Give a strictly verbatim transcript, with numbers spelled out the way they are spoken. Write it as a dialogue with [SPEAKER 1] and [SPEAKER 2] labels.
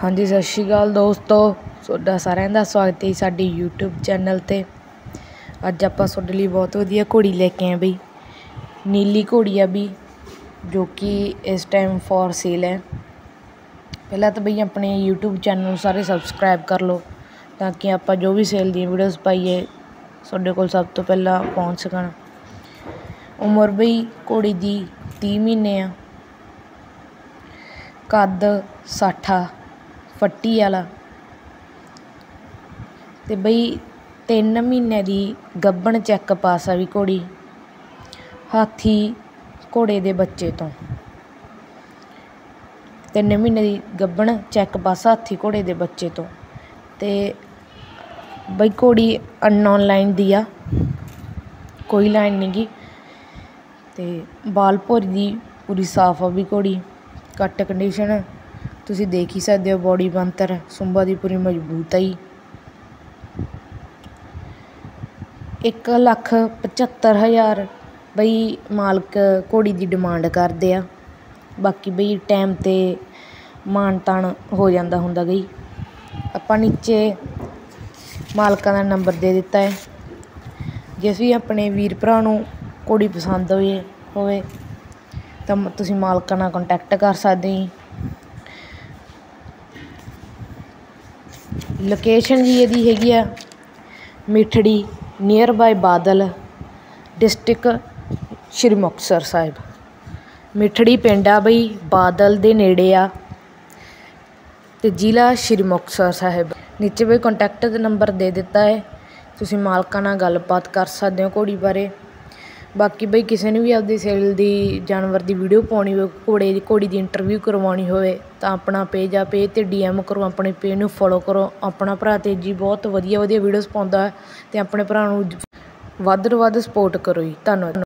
[SPEAKER 1] हाँ जी, सत श्री अकाल दोस्तों, तुहाडा सारिਆਂ ਦਾ स्वागत है साडी यूट्यूब चैनल ते। अज आपां तुहाडे लई बहुत वधिया घोड़ी लैके आए बई। नीली घोड़ी आ बई, जो कि इस टाइम फॉर सेल है। पहला तो बई अपने यूट्यूब चैनल सारे सबसक्राइब कर लो, ताकि आपां जो भी सेल दी वीडियोज़ पाइए तुहाडे कोल सब तो पहला पहुँच सकन। उमर बई घोड़ी दी तीह महीने आ। कद साठा फट्टी वाला ते बई तीन महीने दी गब्बन चैक पास आ भी घोड़ी हाथी घोड़े दे बच्चे तो। तीन महीने दी गब्बन चैक पास हाथी घोड़े दे बच्चे तो। ते बई घोड़ी अननोन लाइन दी आ, कोई लाइन नहीं गी। ते बाल भौरी दी पूरी साफ आ भी घोड़ी। कट कंडीशन तुसीं देख ही सकदे हो। बॉडी बनतर सुंबा दी पूरी मजबूत आई। एक लख पचहत्तर हज़ार बई मालक घोड़ी की डिमांड करते आ। बाकी बई टाइम ते मान तान हो जाता हुंदा गई। आपां नीचे मालकां दा नंबर दे दिता है। जिस भी अपने वीर भरा नूं घोड़ी पसंद होए होवे तां तुसीं मालकां नाल कंटैक्ट कर सकदे जी। लोकेशन जी इहदी हैगी आ Mithri near by Badal, district Shri Muktsar Sahib. Mithri पिंड आ बई, बादल दे नेड़े आ ते जिला श्री मुक्तसर साहिब। नीचे बई कंटैक्ट दा नंबर दे दिता है, तुसीं मालकां नाल गलबात कर सकदे हो घोड़ी बारे। बाकी बई किसी ने भी आपदी सेल दी जानवर की वीडियो पाउणी हो, घोड़े दी घोड़ी की इंटरव्यू करवानी होवे तां अपना पेज आ, पेज ते डी एम करो, अपने पेज नूं फॉलो करो। अपना भरा तेजी बहुत वधिया वधिया वीडियोज़ पाउंदा है ते अपने भरा नूं वध तो वध सपोर्ट करो जी। धन्नवाद।